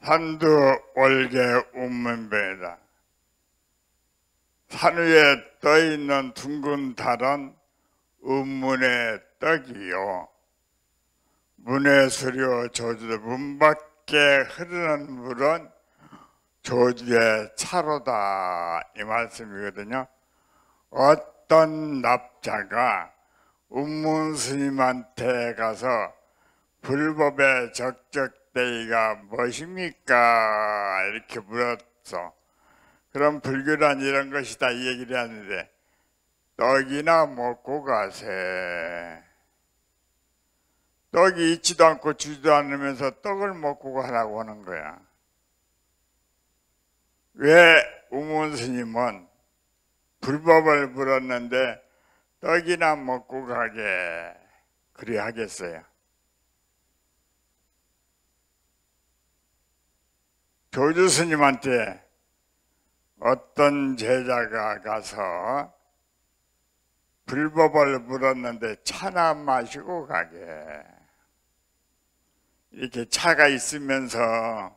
산두 올개 운문배다. 산 위에 떠있는 둥근 달은 운문의 떡이요. 문의 수려 조주도 문 밖에 흐르는 물은 조주의 차로다, 이 말씀이거든요. 어떤 납자가 운문 스님한테 가서 불법의 적적대의가 무엇입니까? 이렇게 물었어. 그럼 불교란 이런 것이다, 이 얘기를 하는데, 떡이나 먹고 가세. 떡이 있지도 않고 주지도 않으면서 떡을 먹고 가라고 하는 거야. 왜 우문 스님은 불법을 물었는데 떡이나 먹고 가게 그리 하겠어요? 조주 스님한테 어떤 제자가 가서 불법을 물었는데 차나 마시고 가게. 이렇게 차가 있으면서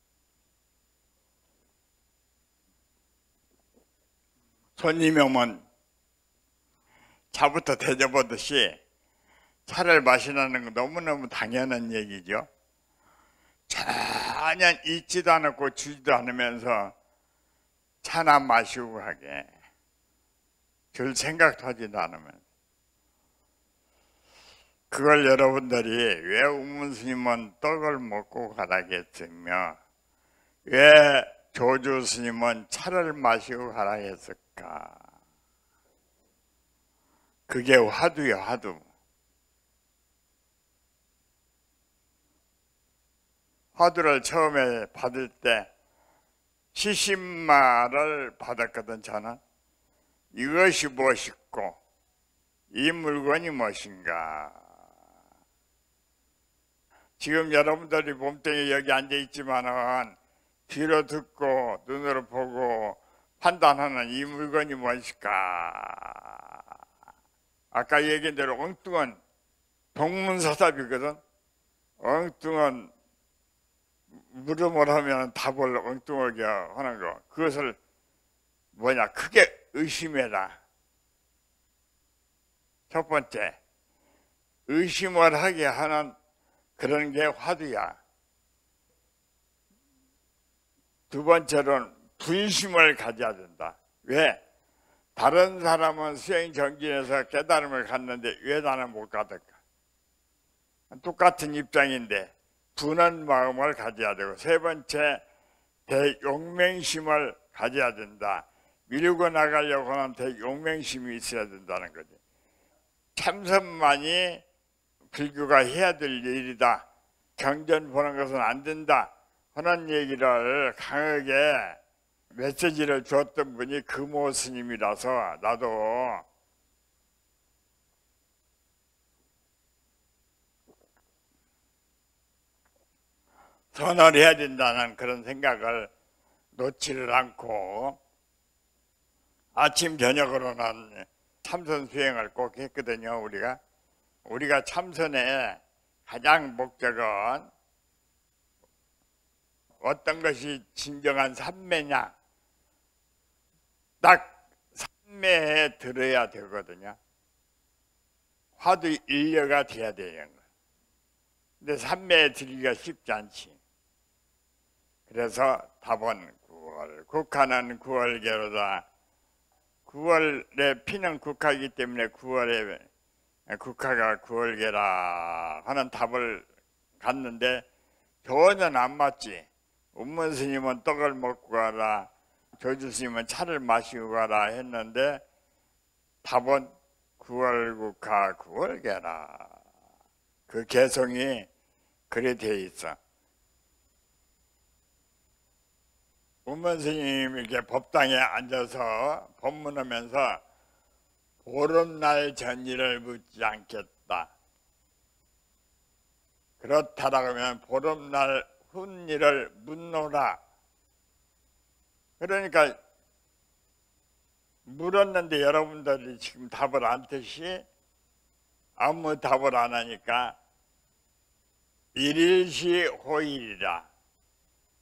손님이 오면 차부터 대접하듯이 차를 마시라는 건 너무너무 당연한 얘기죠. 전혀 있지도 않고 주지도 않으면서 차나 마시고 가게. 별 생각도 하지도 않으면. 그걸 여러분들이 왜 우문 스님은 떡을 먹고 가라겠으며 왜 조주 스님은 차를 마시고 가라 했을까? 그게 화두야, 화두. 화두를 처음에 받을 때 70마를 받았거든, 저는. 이것이 무엇이고 이 물건이 무엇인가. 지금 여러분들이 몸뚱이 여기 앉아 있지만은 귀로 듣고 눈으로 보고 판단하는 이 물건이 무엇일까. 아까 얘기한 대로 엉뚱한 동문서답이거든. 엉뚱한 물음을 하면 답을 엉뚱하게 하는 거. 그것을 뭐냐, 크게 의심해라. 첫 번째, 의심을 하게 하는 그런 게 화두야. 두 번째로는 불심을 가져야 된다. 왜? 다른 사람은 수행 정진에서 깨달음을 갖는데 왜 나는 못 가득까? 똑같은 입장인데 분한 마음을 가져야 되고, 세 번째, 대용맹심을 가져야 된다. 밀고 나가려고 하는 대용맹심이 있어야 된다는 거지. 참선만이 불교가 해야 될 일이다. 경전 보는 것은 안 된다 하는 얘기를 강하게 메시지를 줬던 분이 금호 스님이라서 나도 선언을 해야 된다는 그런 생각을 놓지를 않고 아침 저녁으로는 참선 수행을 꼭 했거든요. 우리가 참선의 가장 목적은 어떤 것이 진정한 삼매냐, 딱 삼매에 들어야 되거든요. 화두 일려가 돼야 되는 거예요. 근데 삼매에 들기가 쉽지 않지. 그래서 답은 9월, 국화는 9월개로다. 9월에 피는 국화이기 때문에 9월에 국화가 9월개라 하는 답을 갔는데 전혀 안 맞지. 운문 스님은 떡을 먹고 가라, 조주 스님은 차를 마시고 가라 했는데 답은 9월 국화 9월개라. 그 개성이 그래 돼 있어. 운문 스님이 이렇게 법당에 앉아서 법문하면서 보름날 전일을 묻지 않겠다. 그렇다라고 하면 보름날 훈일을 묻노라. 그러니까 물었는데 여러분들이 지금 답을 안 뜻이 아무 답을 안 하니까 일일시 호일이라.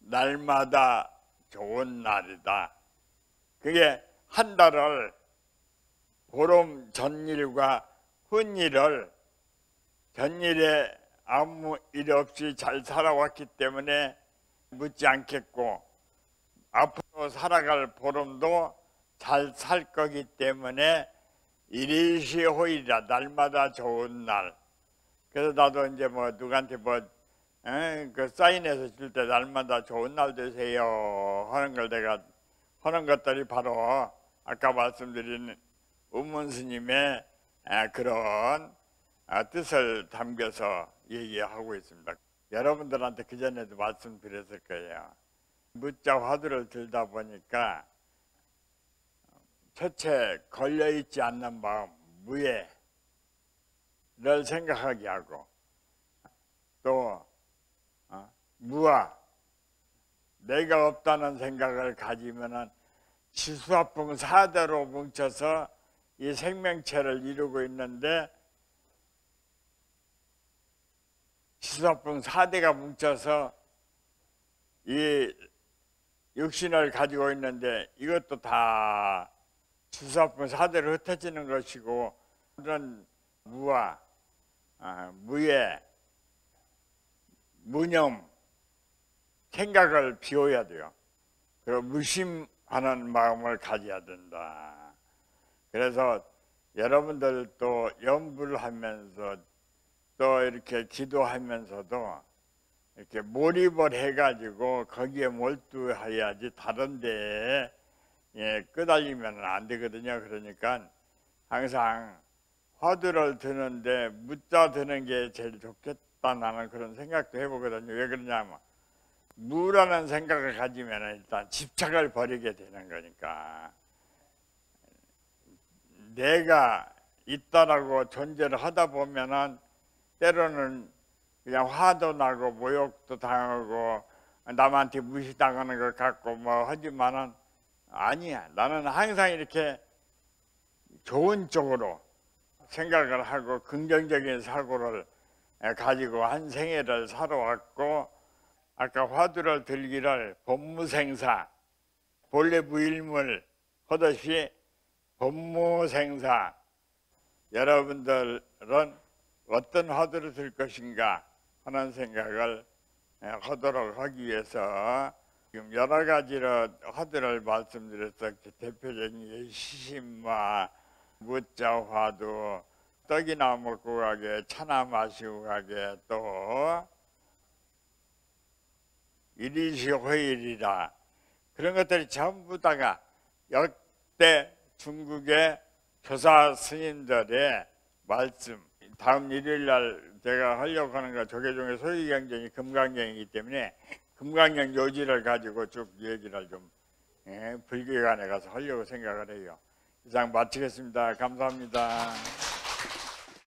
날마다 좋은 날이다. 그게 한 달을 보름 전일과 후일을 전일에 아무 일 없이 잘 살아왔기 때문에 묻지 않겠고, 앞으로 살아갈 보름도 잘 살 거기 때문에 일일시호일이라, 날마다 좋은 날. 그래서 나도 이제 뭐 누구한테 그 사인해서 줄 때 날마다 좋은 날 되세요 하는 걸 내가 하는 것들이 바로 아까 말씀드린 운문 스님의 그런 뜻을 담겨서 얘기하고 있습니다. 여러분들한테 그전에도 말씀드렸을 거예요. 무자 화두를 들다 보니까 첫째, 걸려있지 않는 마음, 무예를 생각하게 하고, 또 무아, 내가 없다는 생각을 가지면은 지수화풍 4대로 뭉쳐서 이 생명체를 이루고 있는데, 지수화풍 4대가 뭉쳐서 이 육신을 가지고 있는데, 이것도 다 지수화풍 4대로 흩어지는 것이고, 그런 무아, 무예, 무념, 생각을 비워야 돼요. 그리고 무심하는 마음을 가져야 된다. 그래서 여러분들도 연불 하면서 또 이렇게 기도하면서도 이렇게 몰입을 해가지고 거기에 몰두해야지 다른 데에 끄달리면 안 되거든요. 그러니까 항상 화두를 드는데 무자 드는 게 제일 좋겠다, 나는 그런 생각도 해보거든요. 왜 그러냐면 무라는 생각을 가지면 일단 집착을 버리게 되는 거니까, 내가 있다라고 존재를 하다 보면은 때로는 그냥 화도 나고 모욕도 당하고 남한테 무시당하는 것 같고 뭐 하지만은 아니야. 나는 항상 이렇게 좋은 쪽으로 생각을 하고 긍정적인 사고를 가지고 한 생애를 살아왔고, 아까 화두를 들기를 법무생사, 본래 무일물 하듯이 법무생사, 여러분들은 어떤 화두를 들 것인가 하는 생각을 하도록 하기 위해서 지금 여러 가지로 화두를 말씀드렸어. 대표적인 시신마, 무자 화두, 떡이나 먹고 가게, 차나 마시고 가게, 또 일일시호일이라, 그런 것들이 전부 다가 역대 중국의 교사 스님들의 말씀, 다음 일요일날 제가 하려고 하는 거 조계종의 소유경전이 금강경이기 때문에 금강경 요지를 가지고 쭉 얘기를 좀 불교관에 가서 하려고 생각을 해요. 이상 마치겠습니다. 감사합니다.